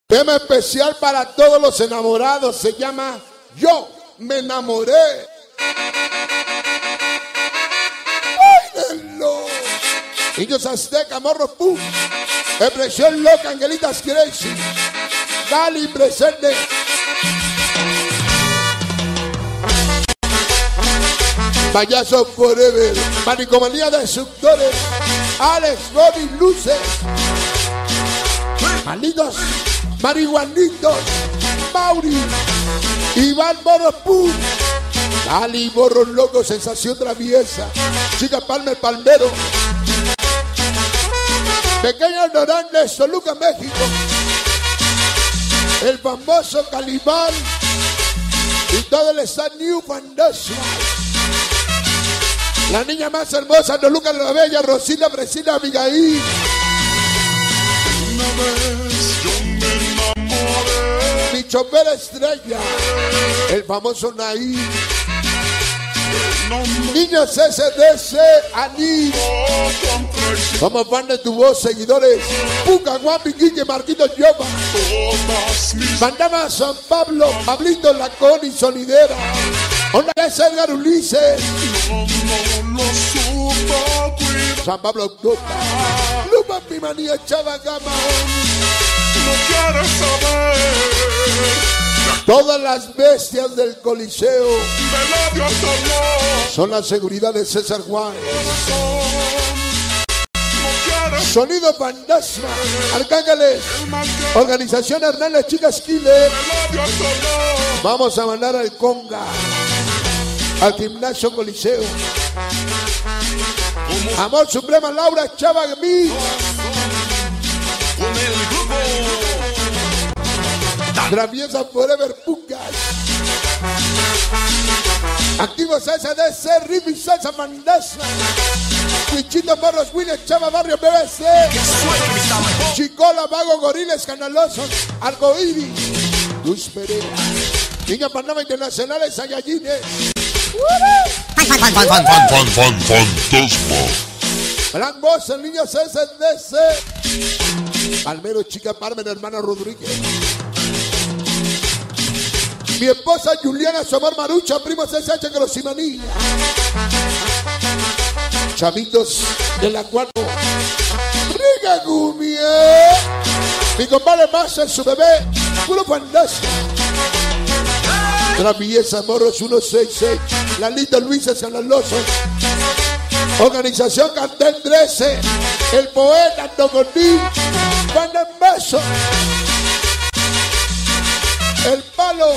Tema especial para todos los enamorados. Se llama Yo Me Enamoré. ¡Báilenlo! Niños Azteca, Morro Pum. Expresión Loca, Angelitas Crazy. Gali presente. Payaso Forever. Manicomanía de Subtores. Alex, Bobby, Luces. Malditos marihuanitos. Mauri. Iván Morro Pum. Gali, Morro Loco, Sensación Traviesa. Chica Palmer Palmero. Pequeño Dorantes, Toluca, México. El famoso Calimán. Y todo el San New Fantasma. La niña más hermosa, Toluca la Bella, Rosina, Fresina, Abigail. Una vez yo me enamoré. Mi chofer estrella. El famoso Naí. Niños SDC, Aní. Somos fan de tu voz, seguidores. Puca, Guapi, Quique, Marquito, Yoba. Mandaba a San Pablo, Pablito, Lacón y Sonidera. Onda es Edgar Ulises. San Pablo, Lupa, mi manía, Chava, Gama. No quieres saber. Todas las bestias del Coliseo De labios solo. son la seguridad de César Juan. No quieres Sonido Fantasma, Arcángeles, Organización Hernández, Chicas Killer. de labios solo. Vamos a mandar al Conga, al Gimnasio Coliseo. Amor Suprema, Laura Chava Mí. Con el grupo. Traviesa Forever Pucas. Activos SDC, Rippy, Salsa Fantasma. Wichito, Morros, Williams, Chava, Barrio, BBC. Chicola, Vago, Goriles, Canalosos, Arcoíris. Luz Pereira. Niña Panamá Internacionales, Sayayines. Fantasma. Black Boss, el niño SDC. Palmero, Chica Parmen, hermana Rodríguez. Mi esposa Juliana, su amor Marucha, primo CSH, Grosimanía. Chavitos de la 4. Riga Gumie. Mi compadre Massa, su bebé, puro fantasma. Traviesa Morros 166. Lalita Luisa Sanaloso. Organización Cartel 13. El poeta Toconí. Juan de Beso. El Palo.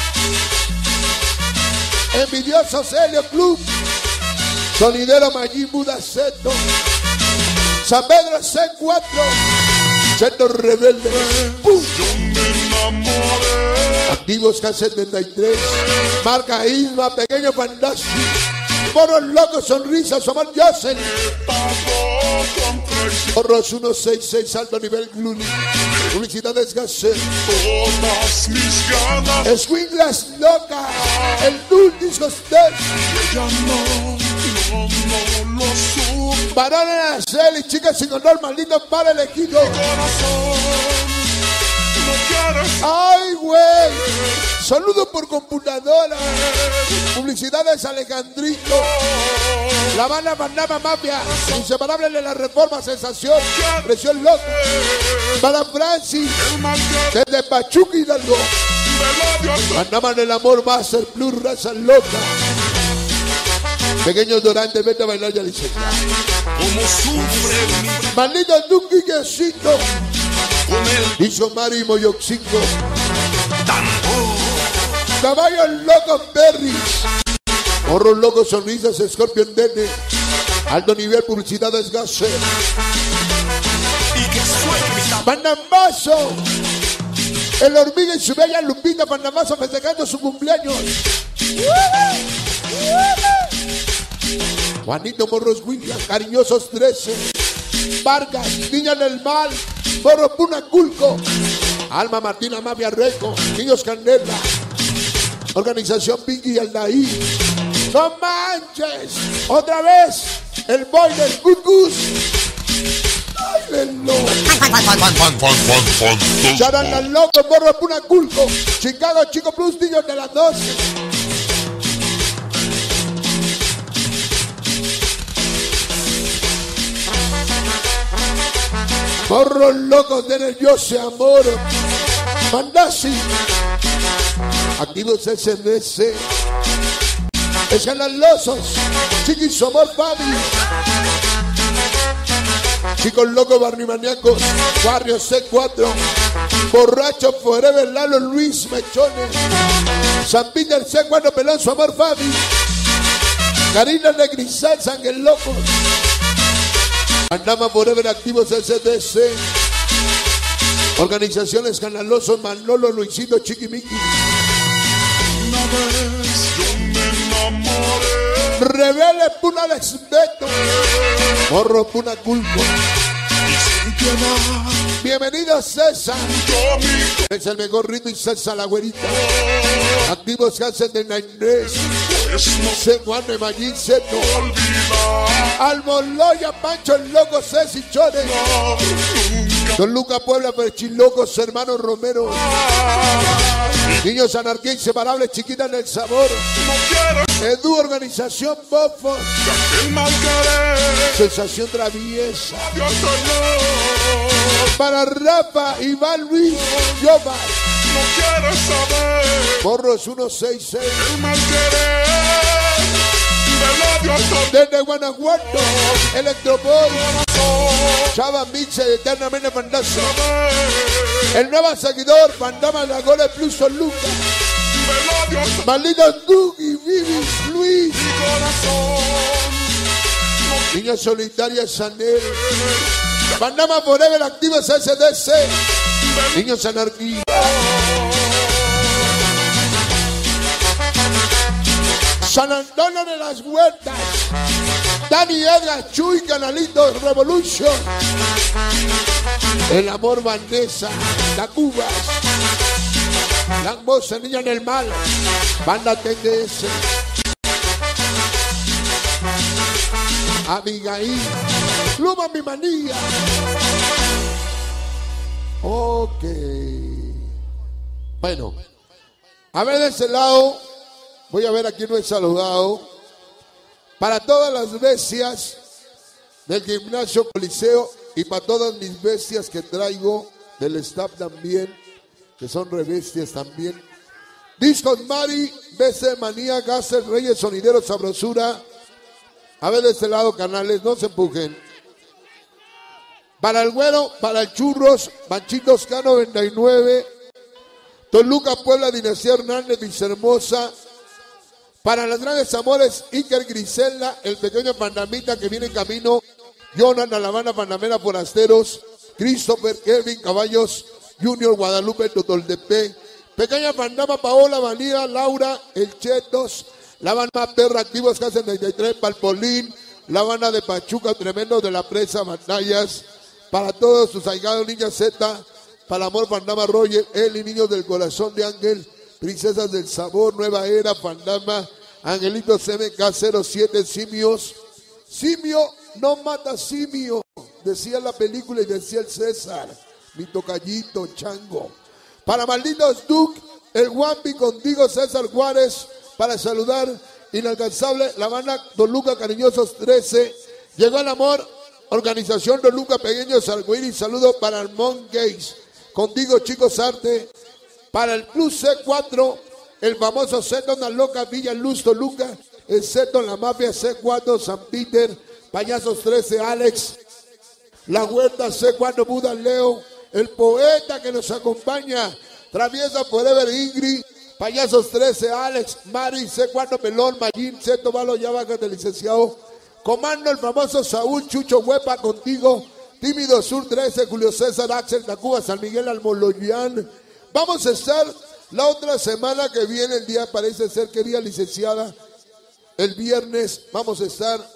Envidioso Celio Club. Sonidero Magín Budaceto. San Pedro C4. Centro Rebelde. ¡Pum! Yo me enamoré. Activos K73. Marca Isma, Pequeño Fantástico. Moros Locos, Sonrisa, Somar Jocelyn. Pago con traición. Morros 166, alto nivel Gluni. Publicidades Gasset. Todas mis ganas. Swinglas Loca. El Dul Discos Test. Ya no lo supe. Varones Acel y chicas sin honor, malditos para elegido. Corazón. No quieres Ay, güey. Saludos por computadora. Publicidades Alejandrito. La banda Panama Mafia. Inseparable de la Reforma, Sensación. Presión Loca. Para Francis. el mal que Desde Pachuca Hidalgo. de labios solo. Mandaban el amor, Master Plus, Raza Loca. Pequeños Dorantes, vete a bailar ya dice. Como sufre mi Maldito Duque Quesito. con el Hizo Mari Moyoxico. tambor. Caballos Locos Berries. Morros Locos Sonrisas, Scorpion Dene. Alto nivel, publicidades Gasset. Y que suene mi tambor. Panamazo. El Hormiga y su bella Lupita Panamazo festejando su cumpleaños. Juanito Morros William, Cariñosos 13. Vargas, Niña del Mal. Morro Punaculco. Alma Martina Mafia Reco. Niños Candela. Organización Pinky y Aldaí. No manches. Otra vez. El boy del Good Goose. Ay, muévelo. Fantasma. Charanga loco, morro puna culco. Chicago, Chico Plus, niños de las 12. Morros locos de nervioso amor. Mandasi. Activos SMC. Escandalosos. Chiquis amor Fabi. Chicos locos barrimaniacos. Barrio C4. Borracho Forever Lalo Luis Mechones. San Peter C4 Pelón su amor Fabi. Karina de Grisal Sangre Locos. Andama Forever Activos SDC. Organizaciones Escandalosos Manolo Luisito Chiquimiqui. Una vez yo me enamoré. Revele Puna Alex Beto. Morro Puna Culpo. Bienvenido César. Es el mejor ritmo y César la güerita. Activos que hacen de Nainés. Juan de Magín Seto. Almoloya Pancho el Loco Ceci Chores. Don Luca Puebla Perchilocos Hermanos Romero. Niños Anarquía Inseparables Chiquitas del Sabor. Edu Organización Bofo. Sensación Traviesa. Para Rafa, Iván Luis, Yoba. Morros 166. Desde Guanajuato, Electroboy. Chava Miche, eternamente fantasma. El nuevo seguidor, Fandama la Gole Plus Soluca. Maldito Dugi, Vivi, Luis. Niña Solitaria Sanel. Fandama Forever Activos SDC. Niños Anarquía. San Antonio de las Huertas. Dani Edgar, Chuy, Canalitos, Revolution. El amor Vanessa, la Cubas. La hermosa niña en el mal. Banda TDS. Abigail. Pluma mi manía. Ok. Bueno. A ver de ese lado. Voy a ver a quién no he saludado. Para todas las bestias del gimnasio Coliseo y para todas mis bestias que traigo del staff también, que son rebestias también. Discos Mari, BC Manía, Gases, Reyes, Sonideros, Sabrosura. A ver de este lado, canales, no se empujen. Para el Güero, para el Churros, Panchitos K99, Toluca, Puebla, Dinastía Hernández, Vicehermosa. Para las grandes amores, Iker Grisela, el pequeño Pandamita que viene en camino, Jonathan, La Habana, Pandamera, Forasteros, Christopher, Kevin, Caballos, Junior, Guadalupe, Totoltepec, pequeña Pandama, Paola, Vanilla, Laura, El Chetos, La Habana, Perra, Activos, K73, Palpolín, La Habana de Pachuca, Tremendo de la Presa, Batallas, para todos sus ahijados, Niña Z, para Amor, Pandama, Roger, Eli, Niños del Corazón de Ángel, Princesas del Sabor, Nueva Era, Pandama, Angelitos MK07, Simios. Simio no mata simio, decía la película y decía el César, mi tocallito, chango. Para Malditos Duke, el Wampi contigo, César Juárez, para saludar, inalcanzable, La Habana, Don Luca, Cariñosos 13, llegó el amor, organización Don Luca, Pequeños Arcoíris, saludo para Armón Gates, contigo Chicos Arte. Para el Plus C4, el famoso Zeto, una loca Villa Luz Toluca, el Zeto, la mafia C4, San Peter, Payasos 13, Alex, La Huerta C4, Buda Leo, el poeta que nos acompaña, Traviesa Forever Ingrid, Payasos 13, Alex, Mari, C4, Pelón, Mayín, Zeto, Valo, ya baja del licenciado, Comando, el famoso Saúl, Chucho Huepa, contigo, Tímido Sur 13, Julio César, Axel, Tacuba, San Miguel, Almoloyán. Vamos a estar la otra semana que viene, el día parece ser que día licenciada, el viernes vamos a estar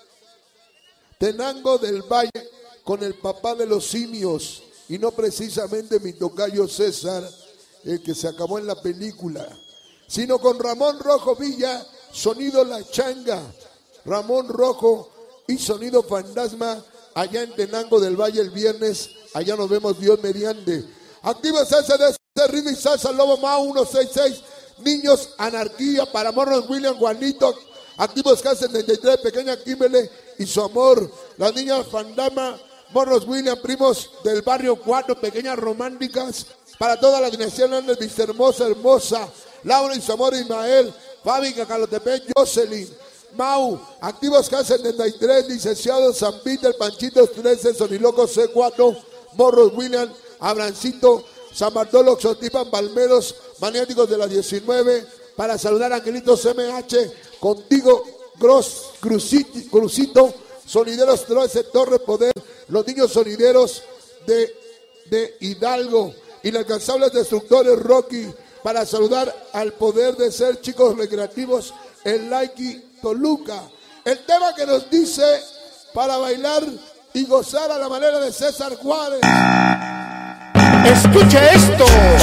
Tenango del Valle con el papá de los simios y no precisamente mi tocayo César, el que se acabó en la película, sino con Ramón Rojo Villa, sonido La Changa, Ramón Rojo y sonido Fantasma, allá en Tenango del Valle el viernes. Allá nos vemos, Dios mediante. Activo SSD, Ritmo y Salsa, Lobo Mau 166. Niños, Anarquía, para Morros William, Juanito. Activos K73, Pequeña Kimberly y su amor. Las niñas Fandama, Morros William, primos del barrio 4, Pequeñas Románticas. Para toda la dinastía Hernández, Vista Hermosa, Hermosa. Laura y su amor, Ismael. Fabi, Cacalotepec, Jocelyn. Mau, Activos K73, Licenciado San Peter, Panchito 13, Soniloco C4, Morros William, Abrancito, San Bartolo, Xotipan, Palmeros, Maniáticos de la 19, para saludar a Angelitos MH, contigo, Crucito, Sonideros 13, Torre Poder, los niños sonideros de Hidalgo, Inalcanzables Destructores Rocky, para saludar al Poder de Ser, chicos recreativos, el Laiki Toluca. El tema que nos dice para bailar y gozar a la manera de César Juárez. Escucha esto.